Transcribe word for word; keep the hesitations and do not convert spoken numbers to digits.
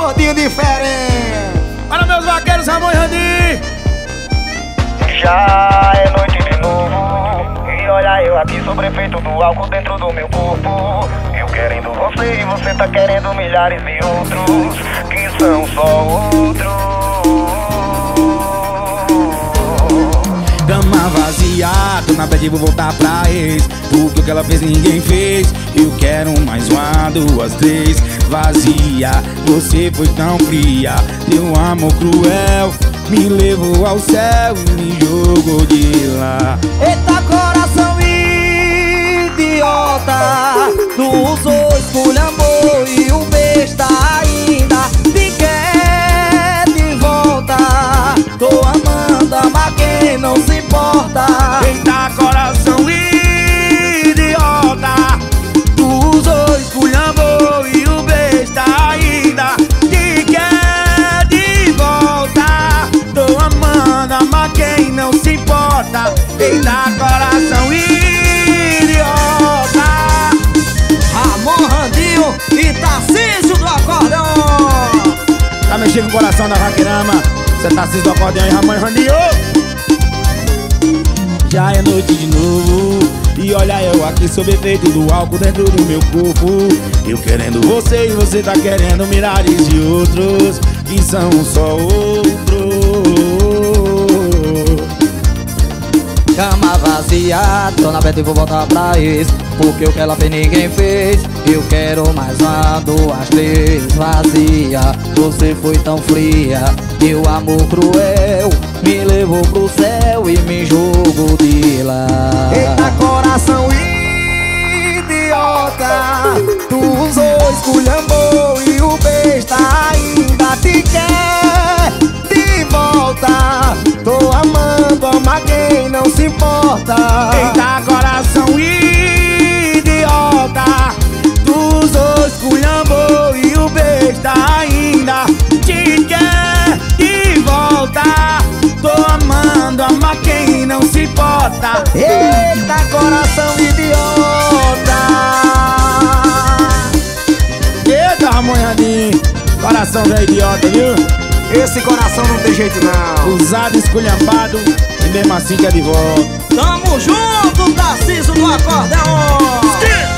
gordinho diferente. Para meus vaqueiros, Ramon e Randy. Já é noite de novo, e olha eu aqui sou prefeito do álcool dentro do meu corpo. Eu querendo você e você tá querendo milhares de outros, que são só outros. Cama vazia, tô na bad, vou voltar pra ex. Porque o que ela fez ninguém fez. Eu quero mais uma, duas, três. Vazia, você foi tão fria. Teu amor cruel me levou ao céu e me jogou de lá. Eita coração idiota, tu usou, esculhambou e o besta ainda te quer de volta. Tô amando, ama quem não se importa. Eita coração idiota, tu usou, esculhambou e o besta ainda te quer de volta. Tô amando, ama quem não se importa. Eita coração idiota. Ramon, Randinho e Tarcísio do acordeão. Tá mexendo com o coração da vaqueirama. Cê tá Tarcísio do acordeão e Ramon e Randinho. Já é noite de novo, e olha eu aqui sob efeito do álcool dentro do meu corpo. Eu querendo você e você tá querendo milhares de outros, que são só outros. Cama vazia, tô na bed e vou voltar pra ex. Porque o que ela fez ninguém fez. Eu quero mais uma, duas, três. Vazia, você foi tão fria. Teu amor cruel me levou pro céu e me jogou de lá. Eita coração idiota, tu usou, esculhambou e o besta ainda te quer de volta. Tô amando, ama quem não se importa. Eita coração idiota, tu usou, esculhambou e o besta ainda te quer de volta. Tô amando, ama quem não se importa. Eita coração idiota. Eita Ramon e Randinho, coração velho idiota, viu? Esse coração não tem jeito não. Usado, esculhambado e mesmo assim quer de volta. Tamo junto, Tarcísio do acordeão.